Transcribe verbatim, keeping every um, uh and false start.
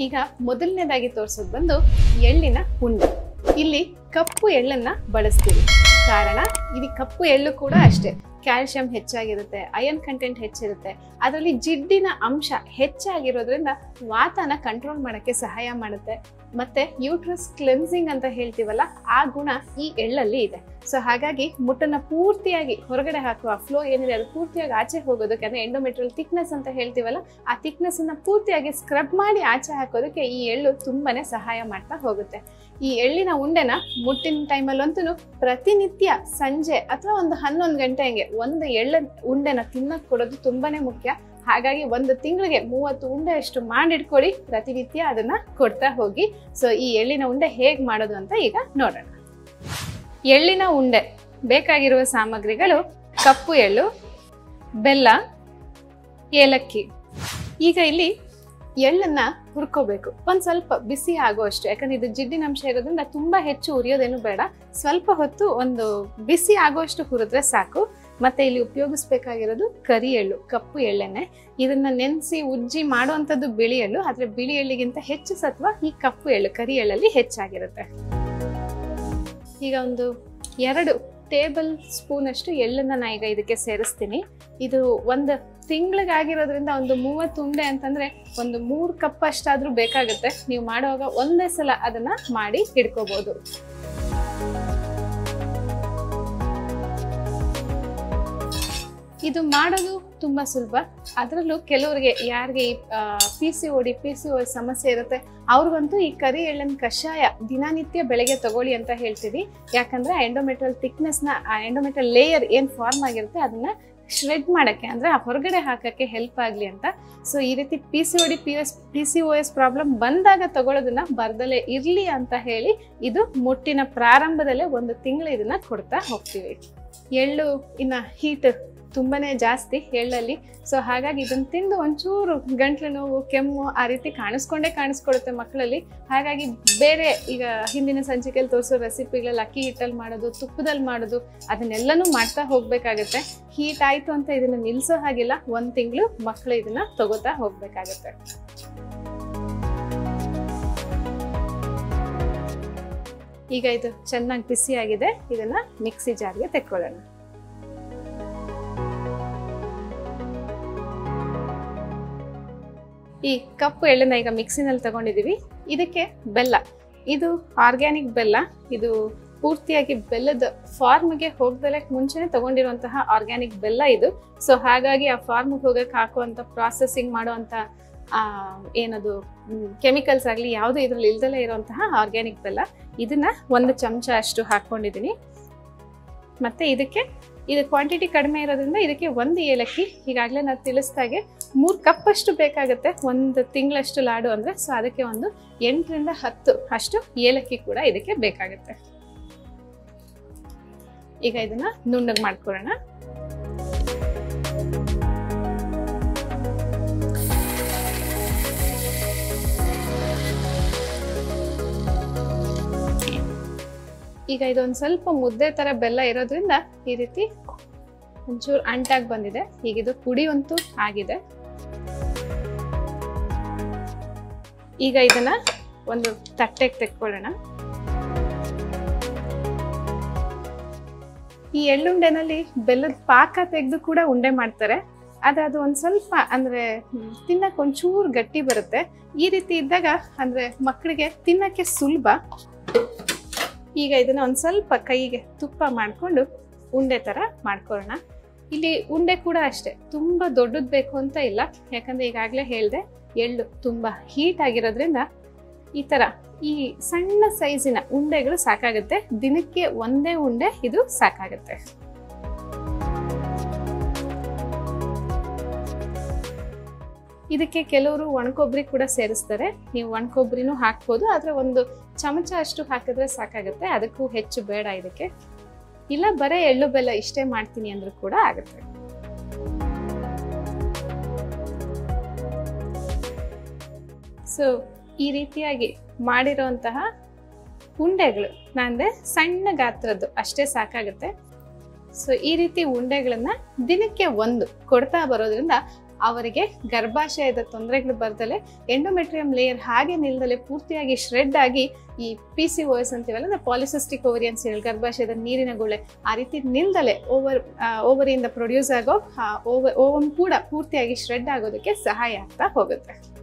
ಈಗ ಮೊದಲನೇದಾಗಿ ತೋರಿಸೋದು ಬಂದು ಎಳ್ಳಿನ ಉಂಡೆ. ಇಲ್ಲಿ ಕಪ್ಪು ಎಳ್ಳನ್ನ ಬಳಸ್ತೀವಿ. ಕಾರಣ ಇಲ್ಲಿ ಕಪ್ಪು ಎಳ್ಳು ಕೂಡ ಅಷ್ಟೇ ಕ್ಯಾಲ್ಸಿಯಂ ಹೆಚ್ಚಾಗಿರುತ್ತೆ, ಅಯನ್ ಕಂಟೆಂಟ್ ಹೆಚ್ಚಿರುತ್ತೆ. ಅದರಲ್ಲಿ ಜಿಡ್ಡಿನ ಅಂಶ ಹೆಚ್ಚಾಗಿರೋದ್ರಿಂದ ವಾತನ ಕಂಟ್ರೋಲ್ ಮಾಡೋಕ್ಕೆ ಸಹಾಯ ಮಾಡುತ್ತೆ. ಮತ್ತೆ ಯೂಟ್ರಸ್ ಕ್ಲೆನ್ಸಿಂಗ್ ಅಂತ ಹೇಳ್ತೀವಲ್ಲ, ಆ ಗುಣ ಈ ಎಳ್ಳಲ್ಲಿ ಇದೆ. ಸೊ ಹಾಗಾಗಿ ಮುಟ್ಟನ್ನ ಪೂರ್ತಿಯಾಗಿ ಹೊರಗಡೆ ಹಾಕುವ ಫ್ಲೋ ಏನಿದೆ ಅದು ಪೂರ್ತಿಯಾಗಿ ಆಚೆ ಹೋಗೋದಕ್ಕೆ, ಅಂದರೆ ಎಂಡೋಮೆಟ್ರಿಯಲ್ ಥಿಕ್ನೆಸ್ ಅಂತ ಹೇಳ್ತೀವಲ್ಲ, ಆ ಥಿಕ್ನೆಸ್ ಅನ್ನ ಪೂರ್ತಿಯಾಗಿ ಸ್ಕ್ರಬ್ ಮಾಡಿ ಆಚೆ ಹಾಕೋದಕ್ಕೆ ಈ ಎಳ್ಳು ತುಂಬಾನೇ ಸಹಾಯ ಮಾಡ್ತಾ ಹೋಗುತ್ತೆ. ಈ ಎಳ್ಳಿನ ಉಂಡೆನ ಮುಟ್ಟಿನ ಟೈಮಲ್ಲಂತೂ ಪ್ರತಿನಿತ್ಯ ಸಂಜೆ ಅಥವಾ ಒಂದು ಹನ್ನೊಂದು ಗಂಟೆ ಹಂಗೆ ಒಂದು ಎಳ್ಳ ಉಂಡೆನ ತಿನ್ನಕ್ ಕೊಡೋದು ತುಂಬಾನೇ ಮುಖ್ಯ. ಹಾಗಾಗಿ ಒಂದು ತಿಂಗಳಿಗೆ ಮೂವತ್ತು ಉಂಡೆ ಅಷ್ಟು ಮಾಡಿಟ್ಕೊಳ್ಳಿ, ಪ್ರತಿನಿತ್ಯ ಅದನ್ನ ಕೊಡ್ತಾ ಹೋಗಿ. ಸೊ ಈ ಎಳ್ಳಿನ ಉಂಡೆ ಹೇಗ್ ಮಾಡೋದು ಅಂತ ಈಗ ನೋಡೋಣ. ಎಳ್ಳಿನ ಉಂಡೆ ಬೇಕಾಗಿರುವ ಸಾಮಗ್ರಿಗಳು: ಕಪ್ಪು ಎಳ್ಳು, ಬೆಲ್ಲ, ಏಲಕ್ಕಿ. ಈಗ ಇಲ್ಲಿ ಎಳ್ಳನ್ನ ಹುರ್ಕೋಬೇಕು, ಒಂದ್ ಸ್ವಲ್ಪ ಬಿಸಿ ಆಗೋ ಅಷ್ಟು. ಯಾಕಂದ್ರೆ ಇದು ಜಿಡ್ಡಿನ ಅಂಶ ಇರೋದ್ರಿಂದ ತುಂಬಾ ಹೆಚ್ಚು ಉರಿಯೋದೇನು ಬೇಡ, ಸ್ವಲ್ಪ ಹೊತ್ತು ಒಂದು ಬಿಸಿ ಆಗೋಷ್ಟು ಹುರಿದ್ರೆ ಸಾಕು. ಮತ್ತೆ ಇಲ್ಲಿ ಉಪಯೋಗಿಸ್ಬೇಕಾಗಿರೋದು ಕರಿ ಎಳ್ಳು, ಕಪ್ಪು ಎಳ್ಳೆಣ್ಣೆ. ಇದನ್ನ ನೆನೆಸಿ ಉಜ್ಜಿ ಮಾಡುವಂಥದ್ದು ಬಿಳಿ ಎಳ್ಳು, ಆದ್ರೆ ಬಿಳಿ ಎಳ್ಳಿಗಿಂತ ಹೆಚ್ಚು ಸತ್ವ ಈ ಕಪ್ಪು ಎಳ್ಳು, ಕರಿ ಎಳ್ಳಲ್ಲಿ ಹೆಚ್ಚಾಗಿರುತ್ತೆ. ಈಗ ಒಂದು ಎರಡು ಟೇಬಲ್ ಸ್ಪೂನ್ ಅಷ್ಟು ಎಳ್ಳನ್ನ ನಾ ಈಗ ಇದಕ್ಕೆ ಸೇರಿಸ್ತೀನಿ. ಇದು ಒಂದು ತಿಂಗಳಿಗಾಗಿರೋದ್ರಿಂದ ಒಂದು ಮೂವತ್ತು ಉಂಡೆ ಅಂತಂದ್ರೆ ಒಂದು ಮೂರು ಕಪ್ ಅಷ್ಟಾದ್ರೂ ಬೇಕಾಗುತ್ತೆ. ನೀವು ಮಾಡುವಾಗ ಒಂದೇ ಸಲ ಅದನ್ನ ಮಾಡಿ ಹಿಡ್ಕೋಬಹುದು. ಇದು ಮಾಡೋದು ತುಂಬಾ ಸುಲಭ. ಅದರಲ್ಲೂ ಕೆಲವರಿಗೆ ಯಾರಿಗೆ P C O D P C O S ಸಮಸ್ಯೆ ಇರುತ್ತೆ ಅವ್ರಿಗಂತೂ ಈ ಕರಿ ಎಳ್ಳಿನ ಕಷಾಯ ದಿನನಿತ್ಯ ಬೆಳಗ್ಗೆ ತಗೊಳ್ಳಿ ಅಂತ ಹೇಳ್ತೀವಿ. ಯಾಕಂದ್ರೆ ಎಂಡೋಮೆಟ್ರಿಯಲ್ ಥಿಕ್ನೆಸ್ ನ ಎಂಡೋಮೆಟ್ರಿಯಲ್ ಲೇಯರ್ ಏನ್ ಫಾರ್ಮ್ ಆಗಿರುತ್ತೆ ಅದನ್ನ ಶ್ರೆಡ್ ಮಾಡಕ್ಕೆ, ಅಂದ್ರೆ ಆ ಹೊರಗಡೆ ಹಾಕಕ್ಕೆ ಹೆಲ್ಪ್ ಆಗ್ಲಿ ಅಂತ. ಸೊ ಈ ರೀತಿ P C O D P S P C O S problem ಬಂದಾಗ ತಗೊಳ್ಳೋದನ್ನ ಬರ್ದಲೇ ಇರ್ಲಿ ಅಂತ ಹೇಳಿ ಇದು ಮುಟ್ಟಿನ ಪ್ರಾರಂಭದಲ್ಲೇ ಒಂದು ತಿಂಗಳು ಇದನ್ನ ಕೊಡ್ತಾ ಹೋಗ್ತೀವಿ. ಎಳ್ಳು ಇನ್ನ ಹೀಟ್ ತುಂಬಾನೇ ಜಾಸ್ತಿ ಎಳ್ಳಲ್ಲಿ. ಸೊ ಹಾಗಾಗಿ ಇದನ್ನ ತಿಂದು ಒಂಚೂರು ಗಂಟ್ಲು ನೋವು, ಕೆಮ್ಮು ಆ ರೀತಿ ಕಾಣಿಸ್ಕೊಂಡೇ ಕಾಣಿಸ್ಕೊಡುತ್ತೆ ಮಕ್ಕಳಲ್ಲಿ. ಹಾಗಾಗಿ ಬೇರೆ ಈಗ ಹಿಂದಿನ ಸಂಚಿಕೆಯಲ್ಲಿ ತೋರಿಸೋ ರೆಸಿಪಿಗಳಲ್ಲಿ ಅಕ್ಕಿ ಹಿಟ್ಟಲ್ಲಿ ಮಾಡೋದು, ತುಪ್ಪದಲ್ಲಿ ಮಾಡೋದು, ಅದನ್ನೆಲ್ಲನೂ ಮಾಡ್ತಾ ಹೋಗ್ಬೇಕಾಗತ್ತೆ. ಹೀಟ್ ಆಯ್ತು ಅಂತ ಇದನ್ನ ನಿಲ್ಸೋ ಹಾಗಿಲ್ಲ, ಒಂದ್ ತಿಂಗಳು ಮಕ್ಕಳು ಇದನ್ನ ತಗೋತಾ ಹೋಗ್ಬೇಕಾಗತ್ತೆ. ಈಗ ಇದು ಚೆನ್ನಾಗಿ ಬಿಸಿ ಆಗಿದೆ, ಇದನ್ನ ಮಿಕ್ಸಿ ಜಾರ್ಗೆ ತೆಕ್ಕೊಳ್ಳೋಣ. ಈ ಕಪ್ಪು ಎಳ್ಳನ್ನ ಈಗ ಮಿಕ್ಸಿನಲ್ಲಿ ತಗೊಂಡಿದೀವಿ. ಇದಕ್ಕೆ ಬೆಲ್ಲ, ಇದು ಆರ್ಗ್ಯಾನಿಕ್ ಬೆಲ್ಲ. ಇದು ಪೂರ್ತಿಯಾಗಿ ಬೆಲ್ಲದ ಫಾರ್ಮ್ಗೆ ಹೋಗ್ದಲೆ ಮುಂಚೆನೆ ತಗೊಂಡಿರುವಂತಹ ಆರ್ಗ್ಯಾನಿಕ್ ಬೆಲ್ಲ ಇದು. ಸೊ ಹಾಗಾಗಿ ಆ ಫಾರ್ಮ್ಗೆ ಹೋಗಕ್ಕೆ ಹಾಕುವಂತ ಪ್ರಾಸೆಸಿಂಗ್ ಮಾಡುವಂತ ಆ ಏನದು ಕೆಮಿಕಲ್ಸ್ ಆಗಲಿ ಯಾವುದು ಇದ್ರಲ್ಲಿ ಇಲ್ದಲೇ ಇರುವಂತಹ ಆರ್ಗ್ಯಾನಿಕ್ ಬೆಲ್ಲ. ಇದನ್ನ ಒಂದು ಚಮಚ ಅಷ್ಟು ಹಾಕೊಂಡಿದ್ದೀನಿ. ಮತ್ತೆ ಇದಕ್ಕೆ ಇದು ಕ್ವಾಂಟಿಟಿ ಕಡಿಮೆ ಇರೋದ್ರಿಂದ ಇದಕ್ಕೆ ಒಂದು ಏಲಕ್ಕಿ, ಈಗಾಗಲೇ ನಾನು ತಿಳಿಸ್ದಾಗೆ ಮೂರು ಕಪ್ ಅಷ್ಟು ಬೇಕಾಗುತ್ತೆ ಒಂದು ತಿಂಗಳಷ್ಟು ಲಾಡು ಅಂದ್ರೆ. ಸೊ ಅದಕ್ಕೆ ಒಂದು ಎಂಟರಿಂದ ಹತ್ತು ಅಷ್ಟು ಏಲಕ್ಕಿ ಕೂಡ ಇದಕ್ಕೆ ಬೇಕಾಗುತ್ತೆ. ಈಗ ಇದನ್ನ ನುಣ್ಣಗೆ ಮಾಡ್ಕೊಳ್ಳೋಣ. ಈಗ ಇದೊಂದು ಸ್ವಲ್ಪ ಮುದ್ದೆ ತರ ಬೆಲ್ಲ ಇರೋದ್ರಿಂದ ಈ ರೀತಿ ಒಂಚೂರು ಅಂಟಾಗಿ ಬಂದಿದೆ. ಈಗ ಇದು ಪುಡಿ ಅಂತೂ ಆಗಿದೆ. ಈಗ ಇದನ್ನ ಒಂದು ತಟ್ಟೆಗೆ ತೆಕ್ಕೊಳ್ಳೋಣ. ಈ ಎಳ್ಳುಂಡೆನಲ್ಲಿ ಬೆಲ್ಲದ ಪಾಕ ತೆಗೆದು ಕೂಡ ಉಂಡೆ ಮಾಡ್ತಾರೆ. ಆದ್ರೆ ಅದು ಒಂದ್ ಸ್ವಲ್ಪ ಅಂದ್ರೆ ತಿನ್ನಕ್ಕೆ ಒಂಚೂರು ಗಟ್ಟಿ ಬರುತ್ತೆ. ಈ ರೀತಿ ಇದ್ದಾಗ ಅಂದ್ರೆ ಮಕ್ಕಳಿಗೆ ತಿನ್ನಕ್ಕೆ ಸುಲಭ. ಈಗ ಇದನ್ನ ಒಂದ್ ಸ್ವಲ್ಪ ಕೈಗೆ ತುಪ್ಪ ಮಾಡ್ಕೊಂಡು ಉಂಡೆ ತರ ಮಾಡ್ಕೊಳ್ಳೋಣ. ಇಲ್ಲಿ ಉಂಡೆ ಕೂಡ ಅಷ್ಟೇ ತುಂಬಾ ದೊಡ್ಡದ್ ಬೇಕು ಅಂತ ಇಲ್ಲ, ಯಾಕಂದ್ರೆ ಈಗಾಗಲೇ ಹೇಳ್ದೆ ಎಳ್ಳು ತುಂಬಾ ಹೀಟ್ ಆಗಿರೋದ್ರಿಂದ ಈ ತರ ಈ ಸಣ್ಣ ಸೈಜಿನ ಉಂಡೆಗಳು ಸಾಕಾಗುತ್ತೆ. ದಿನಕ್ಕೆ ಒಂದೇ ಉಂಡೆ ಇದು ಸಾಕಾಗುತ್ತೆ. ಇದಕ್ಕೆ ಕೆಲವರು ಒಣಕೊಬ್ಬರಿ ಕೂಡ ಸೇರಿಸ್ತಾರೆ. ನೀವು ಒಣಕೊಬ್ಬರಿನೂ ಹಾಕ್ಬೋದು, ಆದ್ರೆ ಒಂದು ಚಮಚ ಅಷ್ಟು ಹಾಕಿದ್ರೆ ಸಾಕಾಗುತ್ತೆ, ಅದಕ್ಕೂ ಹೆಚ್ಚು ಬೇಡ ಇದಕ್ಕೆ. ಇಲ್ಲ ಬರೇ ಎಳ್ಳು ಬೆಲ್ಲ ಇಷ್ಟೇ ಮಾಡ್ತೀನಿ ಅಂದ್ರೂ ಕೂಡ ಆಗುತ್ತೆ. ಸೊ ಈ ರೀತಿಯಾಗಿ ಮಾಡಿರುವಂತಹ ಉಂಡೆಗಳು ಅಂದ್ರೆ ಸಣ್ಣ ಗಾತ್ರದ್ದು ಅಷ್ಟೇ ಸಾಕಾಗುತ್ತೆ. ಸೊ ಈ ರೀತಿ ಉಂಡೆಗಳನ್ನ ದಿನಕ್ಕೆ ಒಂದು ಕೊಡ್ತಾ ಬರೋದ್ರಿಂದ ಅವರಿಗೆ ಗರ್ಭಾಶಯದ ತೊಂದರೆಗಳು ಬರ್ದಲೆ ಎಂಡೋಮೆಟ್ರಿಯಂ ಲೇಯರ್ ಹಾಗೆ ನಿಲ್ದಲೆ ಪೂರ್ತಿಯಾಗಿ ಶ್ರೆಡ್ ಆಗಿ ಈ ಪಿ ಸಿ ಓ ಎಸ್ ಅಂತೀವಲ್ಲ, ಪಾಲಿಸಿಸ್ಟಿಕ್ ಓವರಿಯನ್ ಸೀಲ್, ಗರ್ಭಾಶಯದ ನೀರಿನ ಗುಳೆ ಆ ರೀತಿ ನಿಲ್ದಲೆ ಓವರ್ ಓವರಿಯಿಂದ ಪ್ರೊಡ್ಯೂಸ್ ಆಗೋ ಓವರ್ ಓವಮ್ ಕೂಡ ಪೂರ್ತಿಯಾಗಿ ಶ್ರೆಡ್ ಆಗೋದಕ್ಕೆ ಸಹಾಯ ಆಗ್ತಾ ಹೋಗುತ್ತೆ.